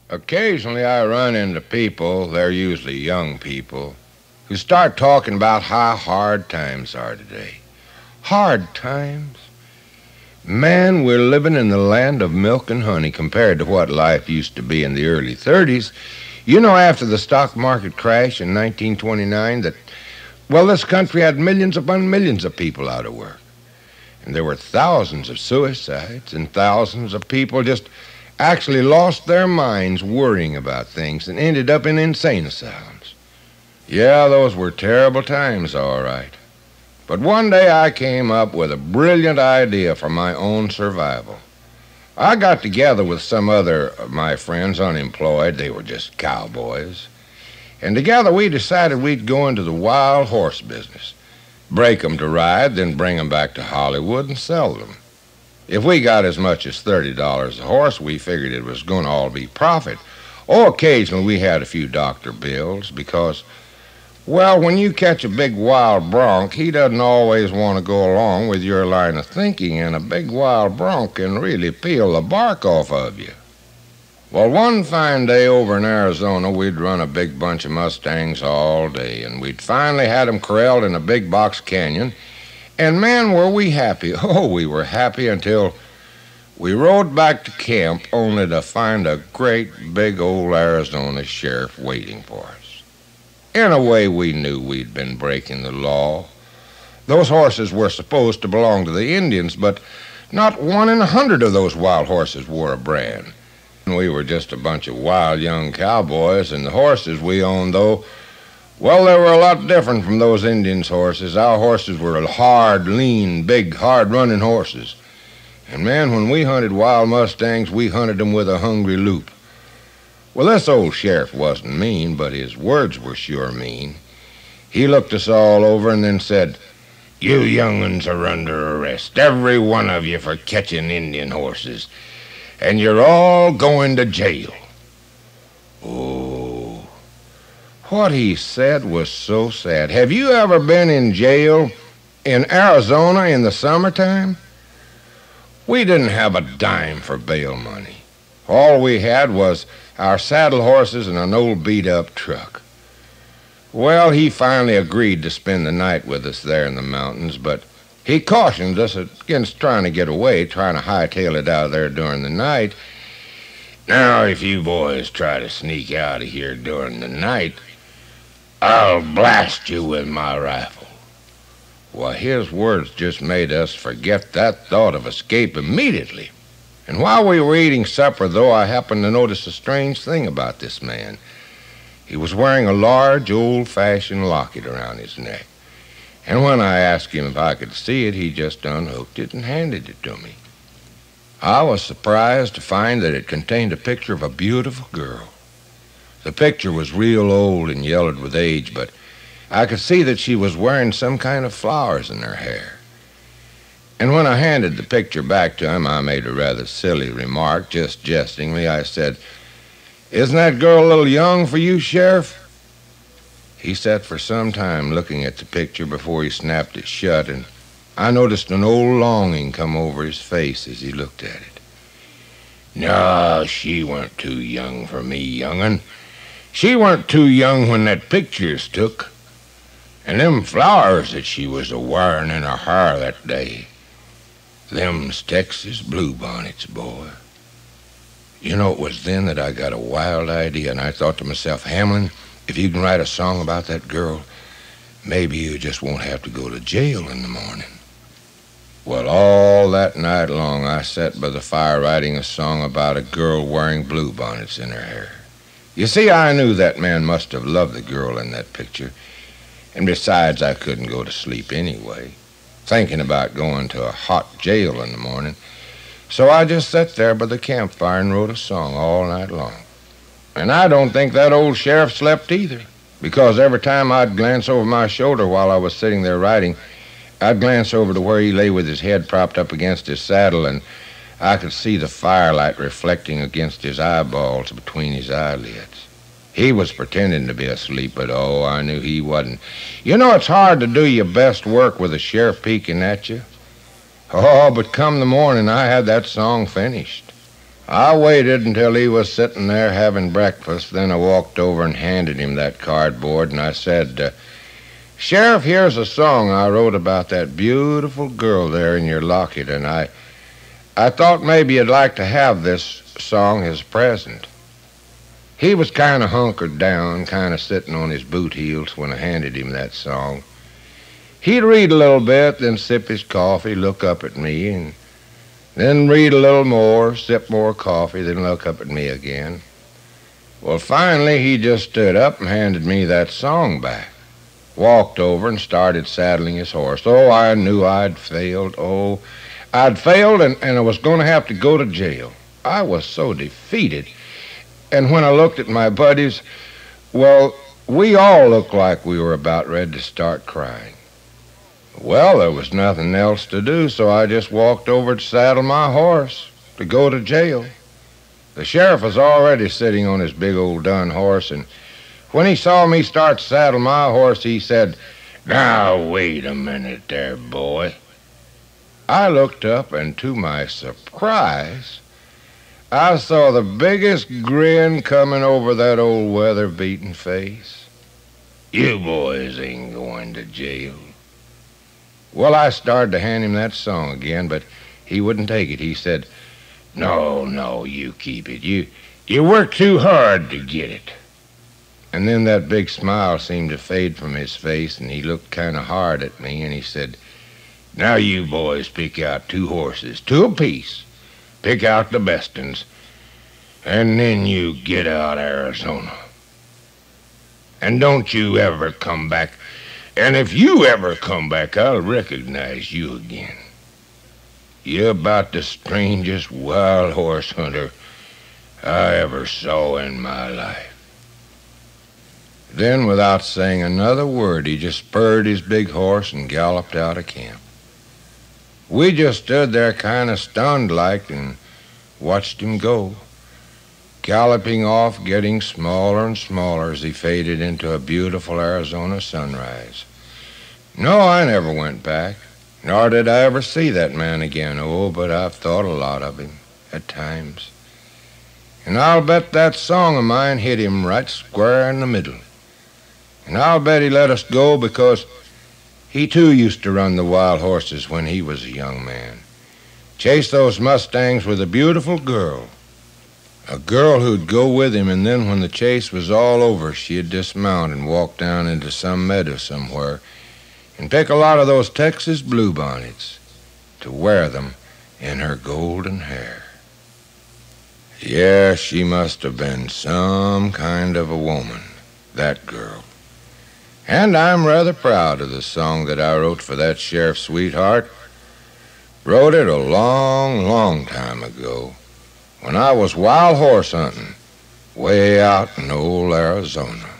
Occasionally I run into people, they're usually young people, who start talking about how hard times are today. Hard times? Man, we're living in the land of milk and honey compared to what life used to be in the early 30s. You know, after the stock market crash in 1929, this country had millions upon millions of people out of work. And there were thousands of suicides, and thousands of people just actually lost their minds worrying about things and ended up in insane asylums. Yeah, those were terrible times, all right. But one day I came up with a brilliant idea for my own survival. I got together with some other of my friends, unemployed. They were just cowboys. And together we decided we'd go into the wild horse business. Break 'em to ride, then bring 'em back to Hollywood and sell them. If we got as much as $30 a horse, we figured it was going to all be profit. Oh, occasionally we had a few doctor bills because, well, when you catch a big wild bronc, he doesn't always want to go along with your line of thinking, and a big wild bronc can really peel the bark off of you. Well, one fine day over in Arizona, we'd run a big bunch of Mustangs all day, and we'd finally had 'em corralled in a big box canyon. And man, were we happy. Oh, we were happy until we rode back to camp only to find a great big old Arizona sheriff waiting for us. In a way, we knew we'd been breaking the law. Those horses were supposed to belong to the Indians, but not 1 in 100 of those wild horses wore a brand. We were just a bunch of wild young cowboys, and the horses we owned, though, well, they were a lot different from those Indians' horses. Our horses were hard, lean, big, hard-running horses. And man, when we hunted wild Mustangs, we hunted them with a hungry loop. Well, this old sheriff wasn't mean, but his words were sure mean. He looked us all over and then said, "You young'uns are under arrest, every one of you, for catching Indian horses. And you're all going to jail." Oh, what he said was so sad. Have you ever been in jail in Arizona in the summertime? We didn't have a dime for bail money. All we had was our saddle horses and an old beat-up truck. Well, he finally agreed to spend the night with us there in the mountains, but he cautioned us against trying to get away, trying to hightail it out of there during the night. "Now, if you boys try to sneak out of here during the night, I'll blast you with my rifle." Well, his words just made us forget that thought of escape immediately. And while we were eating supper, though, I happened to notice a strange thing about this man. He was wearing a large, old-fashioned locket around his neck. And when I asked him if I could see it, he just unhooked it and handed it to me. I was surprised to find that it contained a picture of a beautiful girl. The picture was real old and yellowed with age, but I could see that she was wearing some kind of flowers in her hair. And when I handed the picture back to him, I made a rather silly remark, just jestingly. I said, "Isn't that girl a little young for you, Sheriff?" He sat for some time looking at the picture before he snapped it shut, and I noticed an old longing come over his face as he looked at it. "No, she weren't too young for me, young'un. She weren't too young when that picture's took. And them flowers that she was a-wearing in her hair that day, them's Texas bluebonnets, boy." You know, it was then that I got a wild idea, and I thought to myself, "Hamblen, if you can write a song about that girl, maybe you just won't have to go to jail in the morning." Well, all that night long, I sat by the fire writing a song about a girl wearing bluebonnets in her hair. You see, I knew that man must have loved the girl in that picture. And besides, I couldn't go to sleep anyway, thinking about going to a hot jail in the morning. So I just sat there by the campfire and wrote a song all night long. And I don't think that old sheriff slept either, because every time I'd glance over my shoulder while I was sitting there writing, I'd glance over to where he lay with his head propped up against his saddle, and I could see the firelight reflecting against his eyeballs between his eyelids. He was pretending to be asleep, but oh, I knew he wasn't. You know, it's hard to do your best work with a sheriff peeking at you. Oh, but come the morning, I had that song finished. I waited until he was sitting there having breakfast. Then I walked over and handed him that cardboard, and I said, Sheriff, here's a song I wrote about that beautiful girl there in your locket, and I thought maybe you'd like to have this song as a present. He was kind of hunkered down, kind of sitting on his boot heels when I handed him that song. He'd read a little bit, then sip his coffee, look up at me, and then read a little more, sip more coffee, then look up at me again. Well, finally, he just stood up and handed me that song back. Walked over and started saddling his horse. Oh, I knew I'd failed. Oh, I'd failed, and I was going to have to go to jail. I was so defeated. And when I looked at my buddies, well, we all looked like we were about ready to start crying. Well, there was nothing else to do, so I just walked over to saddle my horse to go to jail. The sheriff was already sitting on his big old dun horse, and when he saw me start to saddle my horse, he said, "Now, wait a minute there, boy." I looked up, and to my surprise, I saw the biggest grin coming over that old weather-beaten face. "You boys ain't going to jail." Well, I started to hand him that song again, but he wouldn't take it. He said, No, you keep it. You worked too hard to get it." And then that big smile seemed to fade from his face, and he looked kind of hard at me, and he said, "Now you boys pick out 2 horses, 2 apiece. Pick out the best uns, and then you get out Arizona. And don't you ever come back. And if you ever come back, I'll recognize you again. You're about the strangest wild horse hunter I ever saw in my life." Then, without saying another word, he just spurred his big horse and galloped out of camp. We just stood there kind of stunned like and watched him go, galloping off, getting smaller and smaller as he faded into a beautiful Arizona sunrise. No, I never went back, nor did I ever see that man again. Oh, but I've thought a lot of him at times. And I'll bet that song of mine hit him right square in the middle. And I'll bet he let us go because he too used to run the wild horses when he was a young man. Chase those mustangs with a beautiful girl. A girl who'd go with him, and then when the chase was all over, she'd dismount and walk down into some meadow somewhere and pick a lot of those Texas bluebonnets to wear them in her golden hair. Yeah, she must have been some kind of a woman, that girl. And I'm rather proud of the song that I wrote for that sheriff's sweetheart. Wrote it a long, long time ago, when I was wild horse hunting way out in old Arizona.